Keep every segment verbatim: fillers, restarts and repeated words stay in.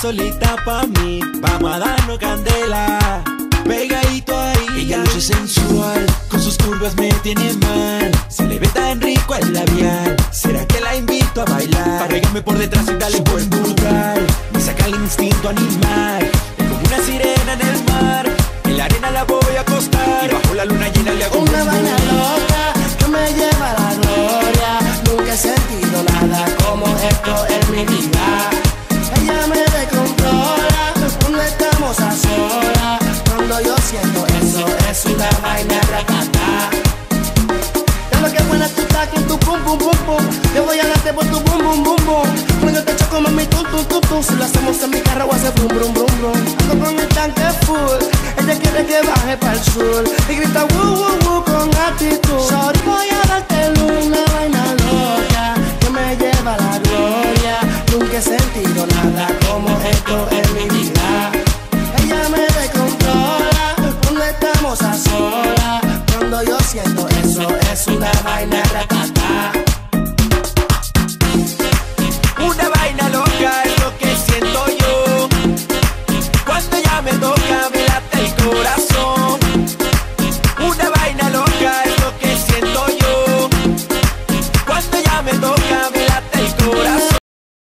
solita pa' mí, vamos a darnos candela. Pegadito ahí, ella luce sensual, con sus curvas me tiene mal. Se le ve tan rico el labial, ¿será que la invito a bailar? Para pegarme por detrás y darle buen vulgar. Me saca el instinto animal, es como una sirena en el mar. En la arena la voy a acostar, y bajo la luna llena le hago una vaina loca que me lleva a la gloria. Nunca he sentido nada como esto en mi vida. Ella me descontrola cuando estamos a solas. Cuando yo siento eso, es una vaina ratata. Es lo que buena tú estás con tu pum pum pum pum. Yo voy a darte por tu bum bum bum bum. Cuando te choco mami tum tum tum tum. Si lo hacemos en mi carro voy a hacer brum brum brum brum. Ando con el tanque full, ella quiere que baje para el sur y grita woo woo woo con actitud. Sorry, voy a darte una vaina loca que me lleva a la gloria. Nunca he sentido nada como esto en mi vida. Ella me descontrola cuando estamos a solas. Cuando yo siento eso, es una vaina ratata. Una vaina loca es lo que siento yo. Cuando ella me toca me late el corazón. Una vaina loca es lo que siento yo. Cuando ella me toca me late el corazón.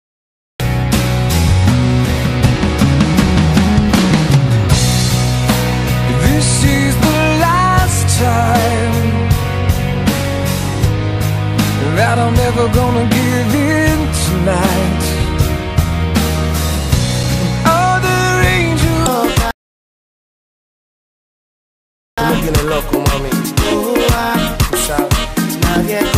This is the last time that I'm never gonna give in tonight. Other angels. Tú me tienes loco, mami. Tú, ah, tú sabes, nadie